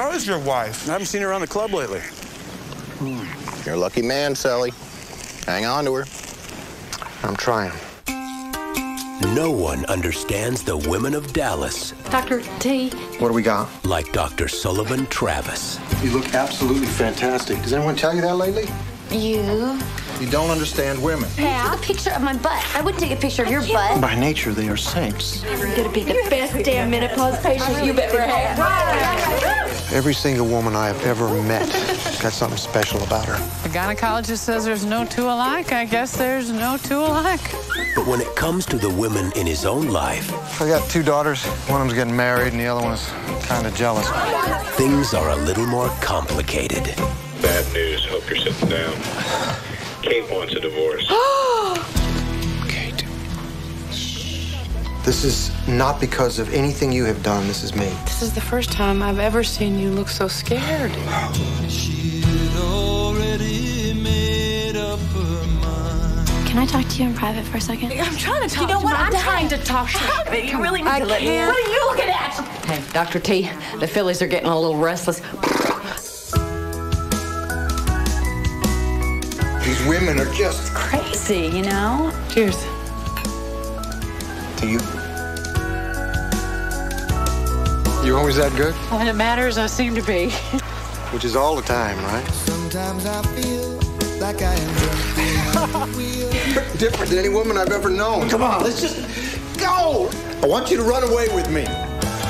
How is your wife? I haven't seen her around the club lately. You're a lucky man, Sally. Hang on to her. I'm trying. No one understands the women of Dallas Dr. T. What do we got? like Dr. Sullivan Travis. You look absolutely fantastic. Does anyone tell you that lately? You. You don't understand women. Yeah. Take a picture of my butt. I wouldn't take a picture of your butt. By nature, they are saints. You're gonna be the best damn menopause patient you've ever had. Every single woman I have ever met got something special about her. The gynecologist says there's no two alike. I guess there's no two alike. But when it comes to the women in his own life, I got 2 daughters. One of them's getting married, and the other one is kind of jealous. things are a little more complicated. Bad news. Hope you're sitting down. Kate wants a divorce. Kate. This is not because of anything you have done. This is me. This is the first time I've ever seen you look so scared. Can I talk to you in private for a second? I'm trying to talk You know to what? my I'm dad. trying to talk to you. You really need to let me in. What are you looking at? Hey, Dr. T, the fillies are getting a little restless. These women are just Crazy, you know? Cheers. to you. You always that good? When it matters, I seem to be. Which is all the time, right? Sometimes I feel like I am You're different than any woman I've ever known. Come on, let's just go. I want you to run away with me. Was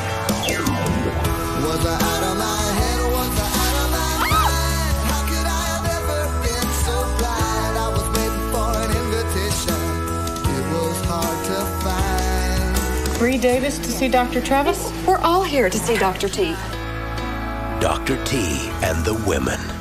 I out of my head? Was I out of my mind? How could I have ever been so blind? I was waiting for an invitation. It was hard to find. Reid Davis to see Dr. Travis? We're all here to see Dr. T. Dr. T and the Women.